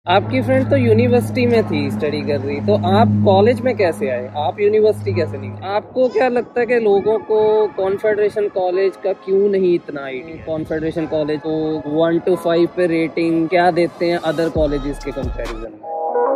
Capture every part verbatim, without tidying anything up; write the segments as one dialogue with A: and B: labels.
A: आपकी फ्रेंड तो यूनिवर्सिटी में थी, स्टडी कर रही, तो आप कॉलेज में कैसे आए? आप यूनिवर्सिटी कैसे नहीं? आपको क्या लगता है कि लोगों को कॉन्फेडरेशन कॉलेज का क्यों नहीं इतना आइडिया? कॉन्फेडरेशन कॉलेज को वन टू फाइव पे रेटिंग क्या देते हैं अदर कॉलेजेस के कंपैरिजन में?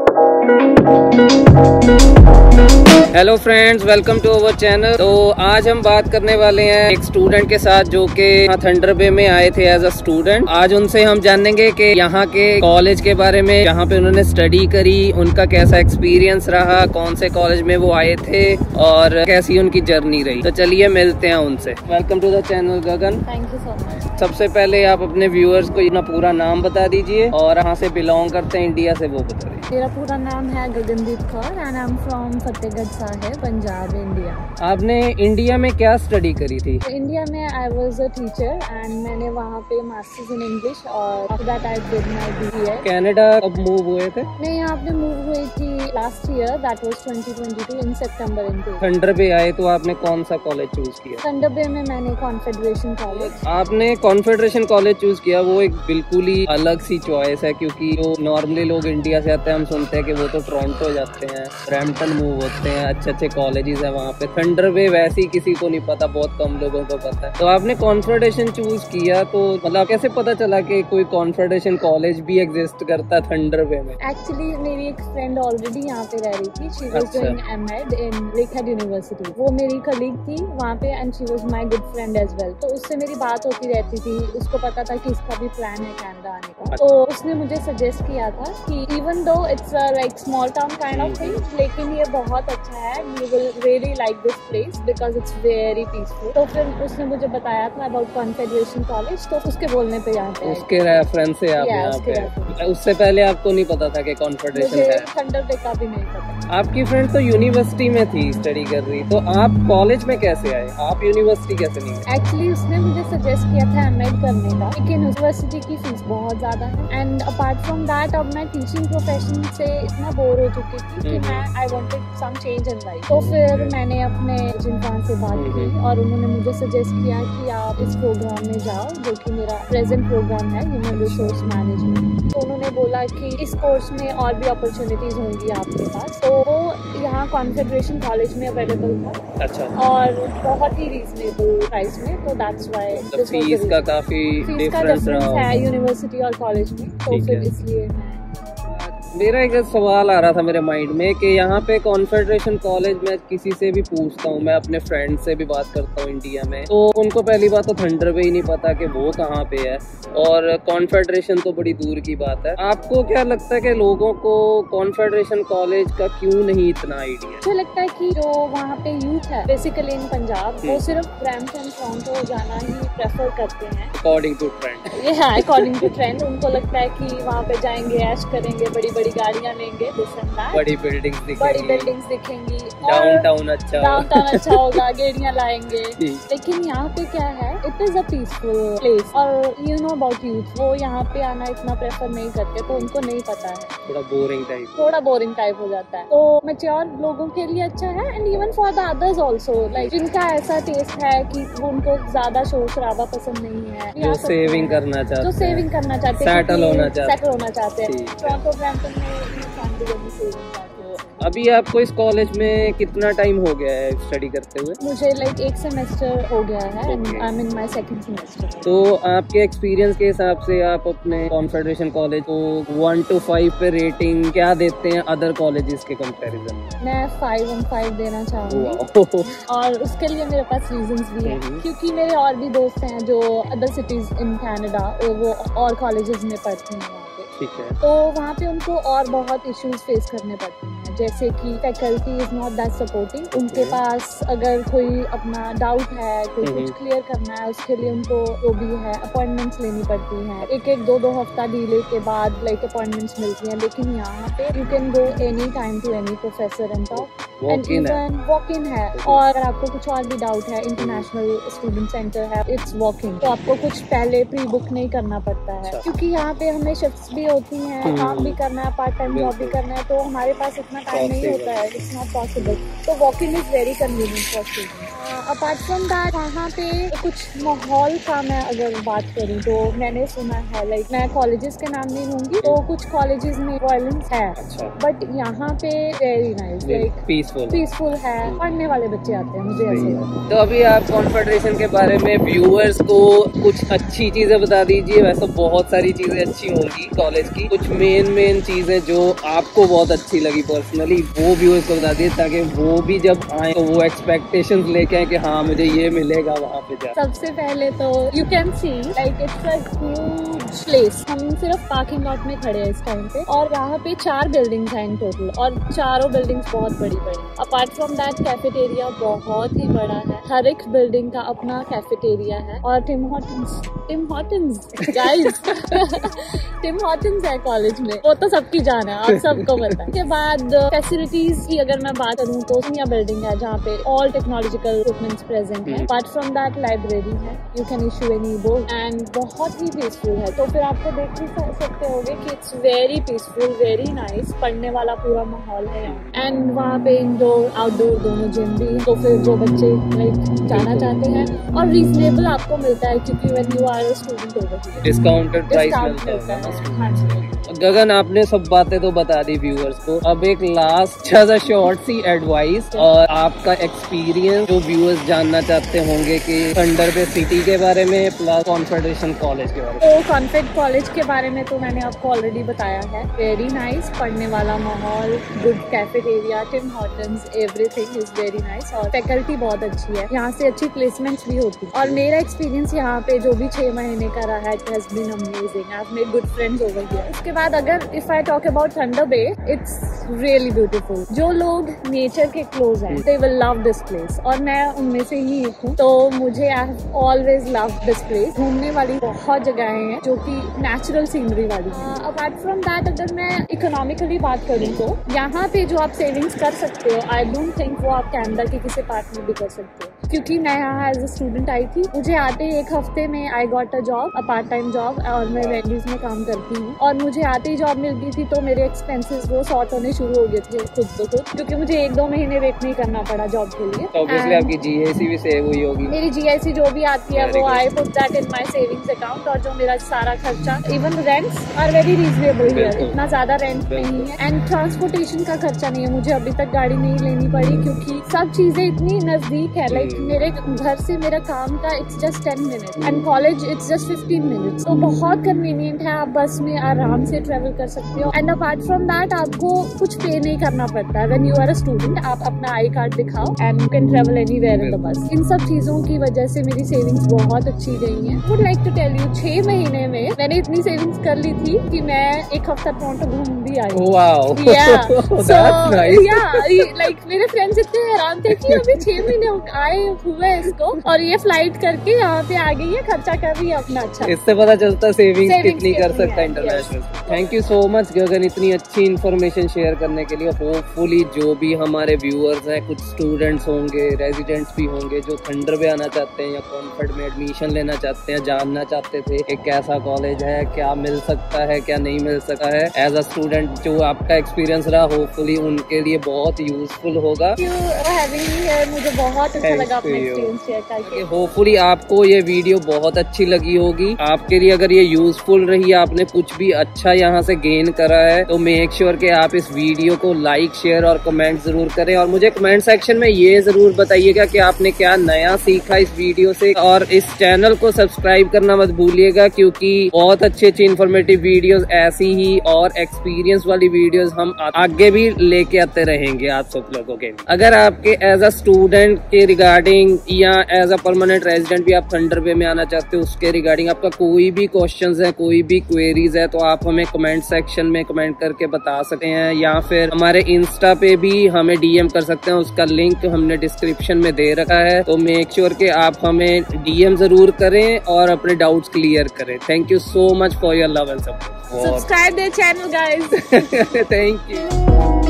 A: Hello friends, welcome to our channel. तो आज हम बात करने वाले हैं एक स्टूडेंट के साथ जो कि थंडर बे में आए थे एज अ स्टूडेंट। आज उनसे हम जानेंगे कि यहाँ के कॉलेज के बारे में, यहाँ पे उन्होंने स्टडी करी, उनका कैसा एक्सपीरियंस रहा, कौन से कॉलेज में वो आए थे और कैसी उनकी जर्नी रही। तो चलिए मिलते हैं उनसे। Welcome to the channel Gagan.
B: Thank you so much.
A: सबसे पहले आप अपने व्यूअर्स को अपना पूरा नाम बता दीजिए और कहाँ से बिलोंग करते हैं इंडिया से, वो बता दीजिए।
B: मेरा पूरा नाम है Gagandeep Kaur and I am from Fatehgarh Sahib, Punjab, India.
A: आपने इंडिया में क्या स्टडी करी थी?
B: इंडिया में I was a teacher and मैंने वहाँ पे मास्टर्स इन इंग्लिश और after that I did my BA.
A: Canada कब मूव हुए थे?
B: मैं यहाँ पे मूव हुई थी last year, that was twenty twenty two in September in two.
A: Thunder Bay आए तो आपने कौन सा कॉलेज चूज किया?
B: थंडर बे में मैंने कॉन्फेडरेशन कॉलेज।
A: आपने कॉन्फेडरेशन कॉलेज चूज किया, वो एक बिल्कुल ही अलग सी चॉइस है, क्योंकि जो नॉर्मली लोग इंडिया से आते हैं हम सुनते हैं कि वो तो टोरंटो जाते हैं, ब्रैम्पटन मूव होते हैं, अच्छे अच्छे कॉलेजेस है वहाँ पे। थंडर बे वैसे ही किसी को नहीं पता, बहुत कम लोगों को पता है। तो आपने कॉन्फेडरेशन चूज किया, तो मतलब कैसे पता चला कि कोई कॉन्फेडरेशन कॉलेज भी एग्जिस्ट करता है थंडर बे में?
B: एक्चुअली मेरी एक फ्रेंड ऑलरेडी यहाँ पे रह रही थी, she was doing MEd in Lakehead University. वो मेरी कलीग थी वहाँ पे and she was my good friend as well. तो उससे मेरी बात होती रहती थी, उसको पता था कि इसका भी प्लान है कनाडा आने का। तो उसने मुझे सजेस्ट किया था कि even though it's like small town kind of thing, लेकिन ये बहुत अच्छा है, you will really like this place because it's very peaceful. तो फिर उसने मुझे बताया था अबाउट कॉन्फेडरेशन कॉलेज, तो उसके बोलने पे यहाँ पे
A: उसके रेफरेंस से आप यहाँ पे। उससे पहले आपको नहीं पता था कि कॉन्फेडरेशन है?
B: थंडर बे का भी नहीं पता।
A: आपकी फ्रेंड तो यूनिवर्सिटी में थी, स्टडी कर रही, तो आप कॉलेज में कैसे आए? आप यूनिवर्सिटी कैसे नहीं आए?
B: एक्चुअली उसने मुझे सजेस्ट किया था एमएड करने का, लेकिन यूनिवर्सिटी की फीस बहुत ज्यादा है एंड अपार्ट फ्रॉम दैट अब मैं टीचिंग प्रोफेशन से इतना बोर हो चुकी थी कि मैं I wanted some change in life. तो फिर मैंने अपने जिनफान से बात की और उन्होंने मुझे सजेस्ट किया कि आप इस प्रोग्राम में जाओ, जो कि मेरा प्रेजेंट प्रोग्राम है, ह्यूमन रिसोर्स मैनेजमेंट। तो उन्होंने बोला कि इस कोर्स में और भी अपॉर्चुनिटीज होंगी आपके पास। तो वो यहाँ कॉन्फेडरेशन कॉलेज में अवेलेबल था। अच्छा। और बहुत ही रीजनेबल प्राइस में, तो दैट्स व्हाई
A: फीस का काफी डिफरेंस
B: है यूनिवर्सिटी और कॉलेज में, तो फिर इसलिए मैं।
A: मेरा एक सवाल आ रहा था मेरे माइंड में कि यहाँ पे कॉन्फेडरेशन कॉलेज में किसी से भी पूछता हूँ, मैं अपने फ्रेंड से भी बात करता हूँ इंडिया में, तो उनको पहली बात तो थंडर बे ही नहीं पता कि वो कहाँ पे है, और कॉन्फेडरेशन तो बड़ी दूर की बात है। आपको क्या लगता है कि लोगों को कॉन्फेडरेशन कॉलेज का क्यों नहीं इतना आइडिया?
B: मुझे लगता है कि जो वहाँ पे यूथ है बेसिकली इन पंजाब, वो सिर्फ ब्रैम्पटन टोरंटो जाना ही प्रेफर करते हैं अकॉर्डिंग
A: टू ट्रेंड।
B: ये है अकॉर्डिंग टू ट्रेंड। उनको लगता है कि वहाँ पे जाएंगे, ऐश करेंगे, बड़ी बड़ी गाड़ियाँ लेंगे,
A: बड़ी बिल्डिंग्स दिखेंगी,
B: बड़ी बिल्डिंग्स दिखेंगी,
A: डाउनटाउन अच्छा
B: डाउनटाउन अच्छा होगा, गेड़ियाँ लाएंगे। लेकिन यहाँ पे क्या है, it is a peaceful place और यू नो अबाउट यूथ, वो यहाँ पे आना इतना प्रेफर नहीं करते, तो उनको नहीं पता है,
A: थोड़ा बोरिंग टाइप
B: थोड़ा बोरिंग टाइप हो जाता है। तो मैच्योर लोगों के लिए अच्छा है and even for the others also, like जिनका ऐसा टेस्ट है कि उनको ज्यादा शोर शराबा पसंद नहीं है,
A: जो सेविंग करना चाहते
B: जो सेविंग करना चाहते हैं,
A: सेटल होना चाहते
B: सेटल होना चाहते हैं। टोरंटो ब्रैम्पटन में
A: अभी आपको इस कॉलेज में कितना टाइम हो गया है स्टडी करते हुए?
B: मुझे लाइक एक सेमेस्टर हो गया है and I am in my second semester.
A: तो आपके एक्सपीरियंस के हिसाब से आप अपने कॉन्फेडरेशन कॉलेज को वन टू फाइव पे रेटिंग क्या देते हैं अदर कॉलेजेस के कंपैरिजन में?
B: मैं फाइव ऑन फाइव देना चाहूँगी और उसके लिए मेरे पास रीजंस भी हैं, क्योंकि मेरे और भी दोस्त हैं जो अदर सिटीज इन कनाडा, वो और कॉलेजेस में पढ़ते हैं वहाँ पे।
A: ठीक है।
B: तो वहाँ पे उनको और बहुत इश्यूज फेस करने पड़ते हैं, जैसे कि faculty is not that supporting. उनके पास अगर कोई अपना डाउट है, कोई कुछ क्लियर करना है, उसके लिए उनको जो भी है अपॉइंटमेंट्स लेनी पड़ती हैं, एक एक दो दो हफ्ता डिले के बाद लाइक अपॉइंटमेंट्स मिलती हैं। लेकिन यहाँ पे you can go any time to any professor and talk and even walk in है। और अगर आपको कुछ और भी डाउट है, इंटरनेशनल स्टूडेंट सेंटर है, इट्स वॉक इन, तो आपको कुछ पहले प्री बुक नहीं करना पड़ता है, क्योंकि यहाँ पे हमें शिफ्ट्स भी होती हैं, काम भी करना है, पार्ट टाइम जॉब भी करना है, तो हमारे पास इतना टाइम नहीं होता है, इट्स नॉट पॉसिबल। तो walk in is very convenient for students. Apart from that वहाँ पे कुछ माहौल का मैं अगर बात करूँ तो मैंने सुना है, लाइक मैं कॉलेजेस के नाम नहीं लूंगी, तो कुछ कॉलेजेस में वायलेंस है,
A: अच्छा।
B: बट यहाँ पे very nice, like
A: peaceful
B: peaceful है, पढ़ने वाले बच्चे आते हैं, मुझे ऐसे लगता है।
A: तो अभी आप कॉन्फेडरेशन के बारे में व्यूअर्स को कुछ अच्छी चीजें बता दीजिए। वैसे बहुत सारी चीजें अच्छी होंगी कॉलेज की, कुछ मेन मेन चीजें जो आपको बहुत अच्छी लगी पर्सनली, वो व्यूअर्स को बता दिए, ताकि वो भी जब आए तो वो एक्सपेक्टेशंस लेके आए कि हाँ मुझे ये मिलेगा वहाँ पे जा।
B: सबसे पहले तो you can see like it's a huge place. हम सिर्फ पार्किंग लॉट में खड़े हैं इस टाइम पे, और यहाँ पे चार बिल्डिंग्स हैं इन टोटल, और चारों बिल्डिंग्स बहुत बड़ी बड़ी। अपार्ट फ्रॉम दैट कैफेटेरिया बहुत ही बड़ा है, हर एक बिल्डिंग का अपना कैफेटेरिया है। और Tim Hortons Tim Hortons guys Tim Hortons है कॉलेज में, वो तो सबकी जान है, आप सबको पता है। उसके बाद फैसिलिटीज की अगर मैं बात करूँ तो सोनिया बिल्डिंग है जहाँ पे ऑल टेक्नोलॉजिकल इक्विपमेंट्स प्रेजेंट है। अपार्ट फ्रॉम दैट लाइब्रेरी है, you can issue any book, and बहुत ही पीसफुल है। तो फिर आपको देख ही सकते होगे कि it's very peaceful, very nice, पढ़ने वाला पूरा माहौल है यहाँ। एंड वहाँ पे इंडोर आउटडोर दोनों जिम भी, तो फिर जो बच्चे लाइक जाना चाहते हैं, और रीजनेबल आपको मिलता है क्योंकि when you are a student over here
A: discounted price मिलता है। हाँ जी। गगन आपने सब बातें तो बता दी व्यूअर्स को, अब एक लास्ट सा शॉर्ट सी एडवाइस और आपका एक्सपीरियंस जो व्यूअर्स जानना चाहते होंगे कि थंडर बे सिटी के बारे में प्लस कॉन्फेडरेशन कॉलेज के बारे में।
B: तो कॉन्फेड कॉलेज के बारे में तो मैंने आपको ऑलरेडी बताया है, वेरी नाइस, पढ़ने वाला माहौल, good cafeteria, Tim Hortons, everything is very nice, और फैकल्टी बहुत अच्छी है, यहाँ से अच्छी प्लेसमेंट्स भी होती है। और मेरा एक्सपीरियंस यहाँ पे जो भी छह महीने का रहा है, it has been amazing, I have made good friends over here. उसके बाद अगर if I talk about Thunder Bay, it's really beautiful. जो लोग नेचर के क्लोज हैं, they will love this place, और मैं उनमें से ही एक हूँ, तो मुझे I have always love this place. घूमने वाली बहुत जगहें हैं जो कि नेचुरल सीनरी वाली है। अपार्ट फ्रॉम दैट अगर मैं इकोनॉमिकली बात करूँ तो यहाँ पे जो आप सेविंग्स कर सकते हो, आई डोंट थिंक वो आप कैनेडा के किसी पार्ट में भी कर सकते हो, क्योंकि मैं यहाँ एज अ स्टूडेंट आई थी, मुझे आते ही एक हफ्ते में I got a job, a part time job, और मैं वेंडीज में काम करती हूँ, और मुझे आते ही जॉब मिल गई थी, तो मेरे एक्सपेंसेस वो सॉर्ट होने शुरू हो गए थे खुद ब खुद, क्योंकि मुझे एक दो महीने वेट नहीं करना पड़ा जॉब के लिए।
A: तो ऑब्वियसली आपकी जीआईसी भी सेव हुई होगी।
B: मेरी जीआईसी जो भी आती है वो I put that in my savings account, और जो मेरा सारा खर्चा, even rents are very reasonable here, इतना ज्यादा रेंट नहीं है, एंड ट्रांसपोर्टेशन का खर्चा नहीं है, मुझे अभी तक गाड़ी नहीं लेनी पड़ी क्योंकि सब चीजें इतनी नजदीक है, लाइक मेरे घर से मेरा काम का it's just ten minute, and college it's just fifteen minutes, तो बहुत कन्वीनियंट है, आप बस में आराम से ट्रेवल कर सकते हो। एंड अपार्ट फ्रॉम दैट आपको कुछ पे नहीं करना पड़ता है, when you are a student आप अपना आई कार्ड दिखाओ and you can travel anywhere in the bus. इन सब चीजों की वजह से मेरी सेविंग्स बहुत अच्छी गई हैं। Would like to tell you, छह महीने में मैंने इतनी सेविंग्स कर ली थी कि मैं एक हफ्ता टोरंटो घूम भी आई।
A: Wow,
B: that's nice. या लाइक मेरे फ्रेंड्स इतने हैरान थे कि अभी छह महीने आए हुए इसको और ये फ्लाइट करके यहाँ पे आ गई है, खर्चा कर रही है अपना। अच्छा,
A: इससे पता चलता है सेविंग्स कितनी कर सकता है international. Thank you so much Gagan इतनी अच्छी इन्फॉर्मेशन शेयर करने के लिए। होपफुली जो भी हमारे व्यूअर्स हैं, कुछ स्टूडेंट्स होंगे, रेजिडेंट्स भी होंगे जो थंडर बे आना चाहते हैं या कॉन्फेड में एडमिशन लेना चाहते हैं, जानना चाहते थे कि कैसा कॉलेज है, क्या मिल सकता है, क्या नहीं मिल सकता है, एज अ स्टूडेंट जो आपका एक्सपीरियंस रहा, होपफुली उनके लिए बहुत यूजफुल होगा।
B: मुझे बहुत अच्छा लगा अपना एक्सपीरियंस शेयर करके।
A: होपफुली आपको ये वीडियो बहुत अच्छी लगी होगी। आपके लिए अगर ये यूजफुल रही, आपने कुछ भी अच्छा यहाँ से गेन करा है, तो मेक श्योर कि आप इस वीडियो को लाइक, शेयर और कमेंट जरूर करें, और मुझे कमेंट सेक्शन में ये जरूर बताइएगा कि आपने क्या नया सीखा इस वीडियो से। और इस चैनल को सब्सक्राइब करना मत भूलिएगा, क्योंकि बहुत अच्छी अच्छी इन्फॉर्मेटिव वीडियोस ऐसी ही और एक्सपीरियंस वाली वीडियोस हम आगे भी लेके आते रहेंगे आप सब लोगों के। अगर आपके एज अ स्टूडेंट के रिगार्डिंग या एज अ परमानेंट रेजिडेंट भी आप थंडर बे में आना चाहते हो, उसके रिगार्डिंग आपका कोई भी क्वेश्चंस है, कोई भी क्वेरीज है, तो आप हमें कमेंट सेक्शन में कमेंट करके बता सकते हैं, या फिर हमारे इंस्टा पे भी हमें डीएम कर सकते हैं। उसका लिंक हमने डिस्क्रिप्शन में दे रखा है, तो मेक श्योर कि आप हमें डीएम जरूर करें और अपने डाउट्स क्लियर करें। Thank you so much for your love and support.
B: Subscribe the channel guys.
A: Thank you.